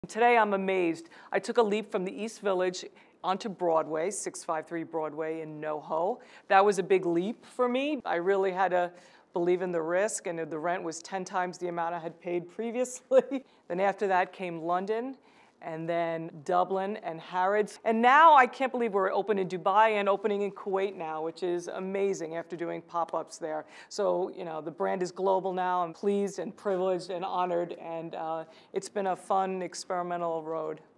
Today I'm amazed. I took a leap from the East Village onto Broadway, 653 Broadway in NoHo. That was a big leap for me. I really had to believe in the risk, and the rent was 10 times the amount I had paid previously. Then after that came London, and then Dublin and Harrods. And now I can't believe we're open in Dubai and opening in Kuwait now, which is amazing after doing pop-ups there. So, you know, the brand is global now. I'm pleased and privileged and honored, and it's been a fun experimental road.